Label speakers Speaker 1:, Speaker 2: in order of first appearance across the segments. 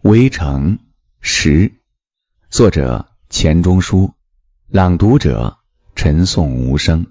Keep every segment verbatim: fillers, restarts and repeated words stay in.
Speaker 1: 围城十，作者钱钟书，朗读者陈颂无声。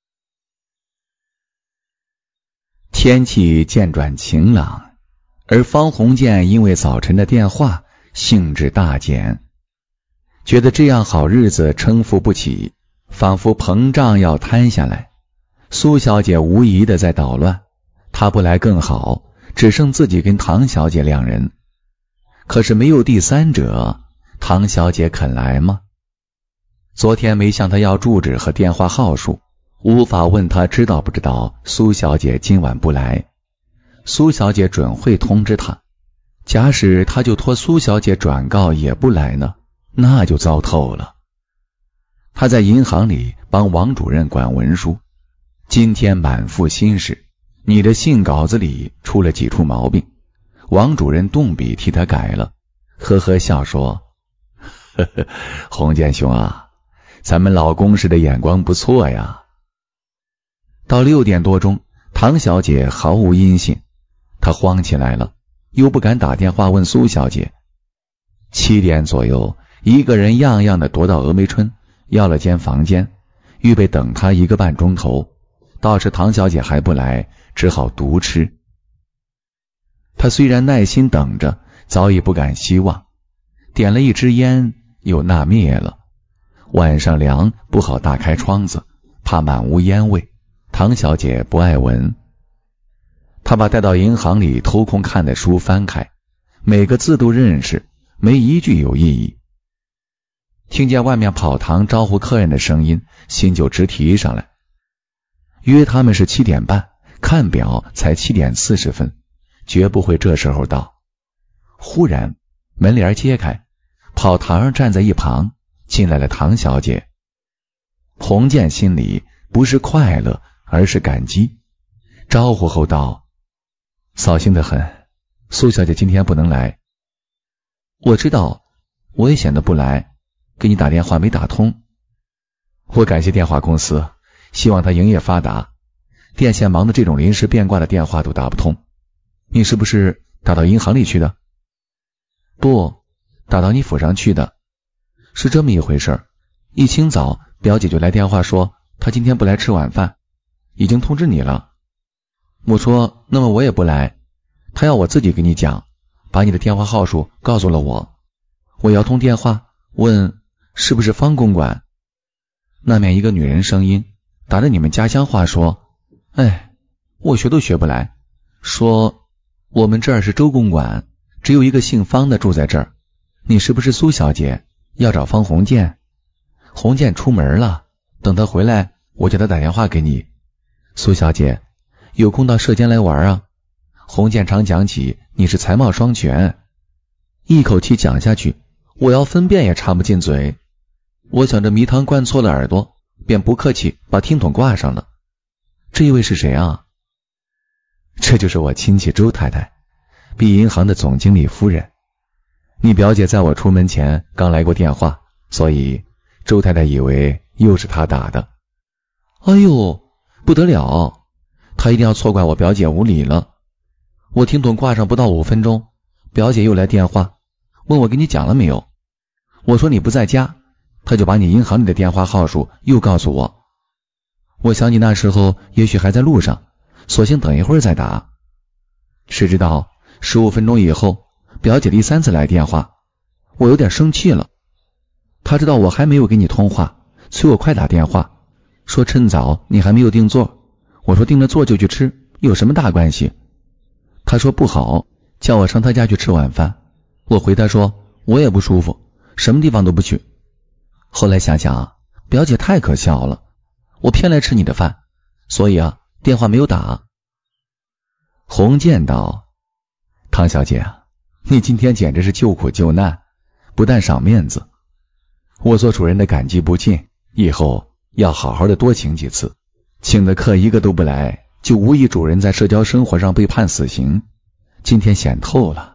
Speaker 1: 天气渐转晴朗，而方鸿渐因为早晨的电话兴致大减，觉得这样好日子称付不起，仿佛膨胀要瘫下来。苏小姐无疑的在捣乱，她不来更好，只剩自己跟唐小姐两人。可是没有第三者，唐小姐肯来吗？昨天没向她要住址和电话号数，无法问她知道不知道苏小姐今晚不来。苏小姐准会通知她，假使她就托苏小姐转告也不来呢，那就糟透了。她在银行里帮王主任管文书，今天满腹心事，你的信稿子里出了几处毛病，王主任动笔替他改了，呵呵笑说，呵呵，鸿渐兄啊，咱们老公司的眼光不错呀。到六点多钟，唐小姐毫无音信，她慌起来了，又不敢打电话问苏小姐。七点左右，一个人样样的踱到峨眉春，要了间房间，预备等她一个半钟头。倒是唐小姐还不来，只好独吃。她虽然耐心等着，早已不敢希望，点了一支烟又纳灭了。晚上凉，不好大开窗子，怕满屋烟味，唐小姐不爱闻。她把带到银行里偷空看的书翻开，每个字都认识，没一句有意义。听见外面跑堂招呼客人的声音，心就直提上来。约他们是七点半，看表才七点四十分，绝不会这时候到。忽然门帘揭开，跑堂站在一旁，进来了唐小姐。鸿渐心里不是快乐，而是感激，招呼后道，扫兴得很，苏小姐今天不能来。我知道，我也显得不来，给你打电话没打通。我感谢电话公司，希望他营业发达，电线忙的这种临时变卦的电话都打不通。你是不是打到银行里去的？不，打到你府上去的。是这么一回事，一清早表姐就来电话说她今天不来吃晚饭，已经通知你了。我说那么我也不来，她要我自己给你讲，把你的电话号数告诉了我。我摇通电话问是不是方公馆，那面一个女人声音打着你们家乡话说，哎，我学都学不来，说我们这儿是周公馆，只有一个姓方的住在这儿，你是不是苏小姐，要找方鸿渐？鸿渐出门了，等他回来我叫他打电话给你。苏小姐有空到社间来玩啊，鸿渐常讲起你是才貌双全，一口气讲下去，我要分辨也插不进嘴。我想着迷汤灌错了耳朵，便不客气把听筒挂上了。这一位是谁啊？这就是我亲戚周太太，币银行的总经理夫人。你表姐在我出门前刚来过电话，所以周太太以为又是她打的。哎呦，不得了，她一定要错怪我表姐无礼了。我听筒挂上不到五分钟，表姐又来电话，问我给你讲了没有。我说你不在家，她就把你银行里的电话号数又告诉我。我想你那时候也许还在路上，索性等一会儿再打。谁知道十五分钟以后，表姐第三次来电话，我有点生气了。她知道我还没有给你通话，催我快打电话，说趁早你还没有订座。我说订了座就去吃，有什么大关系？她说不好，叫我上她家去吃晚饭。我回她说我也不舒服，什么地方都不去。后来想想，表姐太可笑了，我偏来吃你的饭，所以啊，电话没有打。鸿渐道，唐小姐啊，你今天简直是救苦救难，不但赏面子，我做主人的感激不尽，以后要好好的多请几次，请的客一个都不来，就无异主人在社交生活上被判死刑，今天显透了。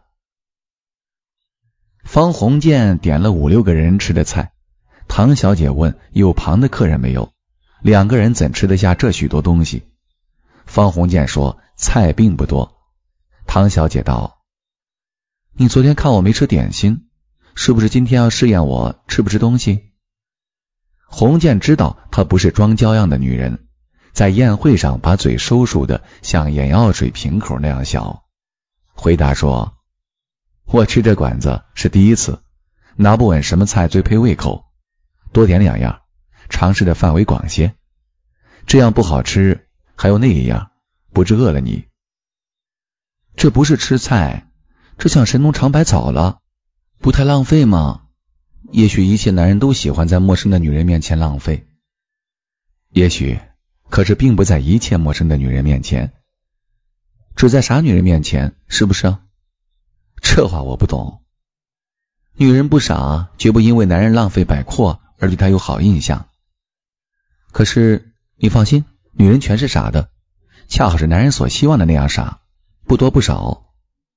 Speaker 1: 方鸿渐点了五六个人吃的菜，唐小姐问有旁的客人没有，两个人怎吃得下这许多东西？方鸿渐说菜并不多。唐小姐道， 你昨天看我没吃点心，是不是今天要试验我吃不吃东西？洪建知道她不是装娇样的女人，在宴会上把嘴收束的像眼药水瓶口那样小，回答说，我吃这馆子是第一次，拿不稳什么菜最配胃口，多点两样，尝试的范围广些，这样不好吃，还有那一样，不致饿了你。这不是吃菜，这像神农尝百草了，不太浪费吗？也许一切男人都喜欢在陌生的女人面前浪费，也许，可是并不在一切陌生的女人面前。只在傻女人面前，是不是？这话我不懂。女人不傻，绝不因为男人浪费摆阔而对她有好印象。可是你放心，女人全是傻的，恰好是男人所希望的那样傻，不多不少。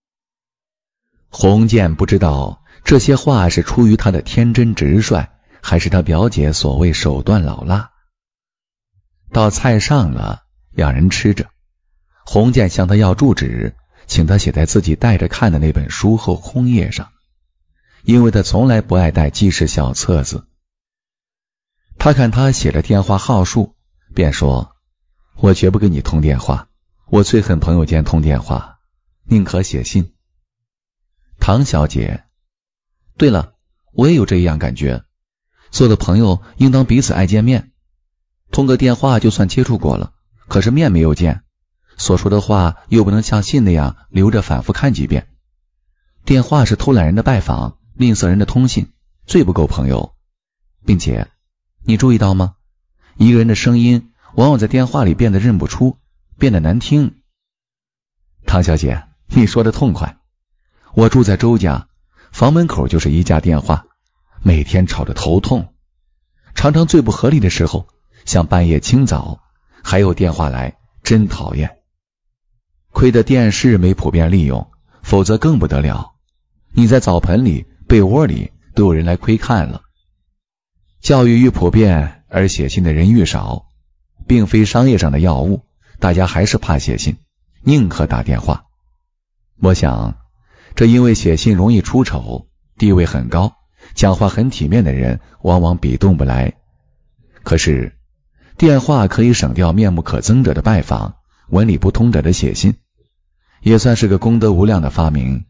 Speaker 1: 洪建不知道这些话是出于他的天真直率，还是他表姐所谓手段老辣。到菜上了，两人吃着，洪建向他要住址，请他写在自己带着看的那本书后空页上，因为他从来不爱带记事小册子。他看他写了电话号数，便说，我绝不跟你通电话，我最恨朋友间通电话，宁可写信。唐小姐，对了，我也有这样感觉，做的朋友应当彼此爱见面，通个电话就算接触过了，可是面没有见，所说的话又不能像信那样留着反复看几遍。电话是偷懒人的拜访，吝啬人的通信，最不够朋友。并且你注意到吗？一个人的声音往往在电话里变得认不出，变得难听。唐小姐，你说的痛快。我住在周家，房门口就是一架电话，每天吵得头痛，常常最不合理的时候，像半夜清早还有电话来，真讨厌。亏得电视没普遍利用，否则更不得了，你在澡盆里被窝里都有人来窥看了。教育愈普遍，而写信的人愈少，并非商业上的要务，大家还是怕写信，宁可打电话。我想这因为写信容易出丑，地位很高，讲话很体面的人往往比动不来。可是电话可以省掉面目可憎者的拜访，文理不通者的写信，也算是个功德无量的发明。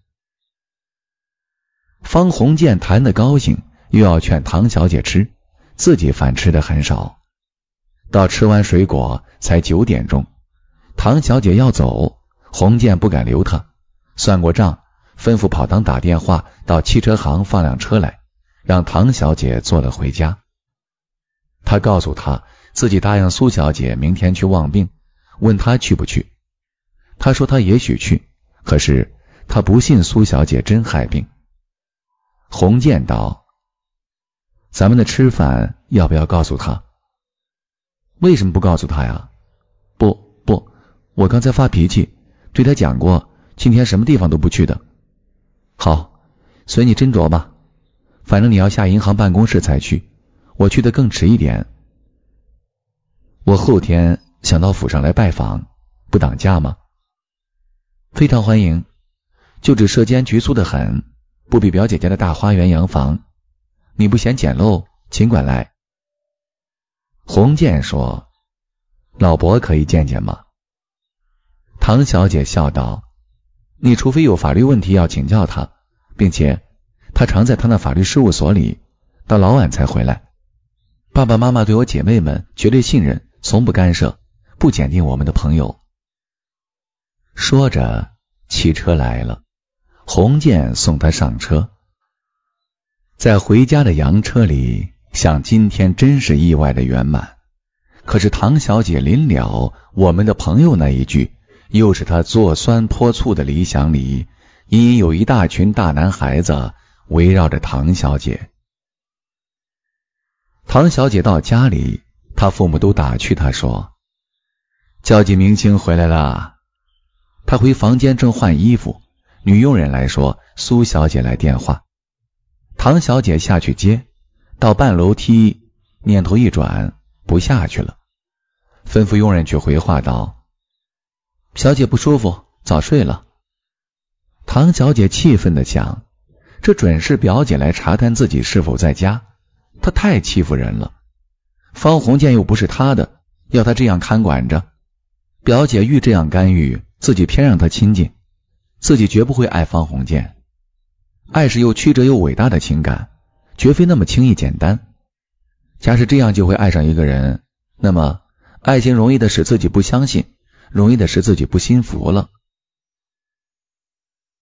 Speaker 1: 方鸿渐谈得高兴，又要劝唐小姐吃，自己饭吃得很少。到吃完水果才九点钟，唐小姐要走，鸿渐不敢留她，算过账，吩咐跑堂打电话到汽车行放辆车来，让唐小姐坐了回家。他告诉她自己答应苏小姐明天去望病，问她去不去。她说她也许去，可是她不信苏小姐真害病。鸿渐道，咱们的吃饭要不要告诉她？为什么不告诉她呀？不不，我刚才发脾气，对她讲过今天什么地方都不去的。好，随你斟酌吧，反正你要下银行办公室才去，我去的更迟一点。我后天想到府上来拜访，不挡驾吗？非常欢迎，就只舍间局促得很，不比表姐家的大花园洋房，你不嫌简陋，尽管来。鸿渐说，老伯可以见见吗？唐小姐笑道，你除非有法律问题要请教他，并且他常在他那法律事务所里，到老晚才回来。爸爸妈妈对我姐妹们绝对信任，从不干涉，不检定我们的朋友。说着，汽车来了，鸿渐送他上车。在回家的洋车里，想今天真是意外的圆满。可是唐小姐临了我们的朋友那一句，又是他做酸泼醋的理想里，隐隐有一大群大男孩子围绕着唐小姐。唐小姐到家里，她父母都打趣她说，交际明星回来了。她回房间正换衣服，女佣人来说苏小姐来电话。唐小姐下去接，到半楼梯，念头一转，不下去了，吩咐佣人去回话道，小姐不舒服，早睡了。 唐小姐气愤地想，这准是表姐来查看自己是否在家，她太欺负人了。方鸿渐又不是她的，要她这样看管着。表姐愈这样干预，自己偏让她亲近，自己绝不会爱方鸿渐。爱是又曲折又伟大的情感，绝非那么轻易简单。假使这样就会爱上一个人，那么爱情容易的使自己不相信，容易的使自己不心服了。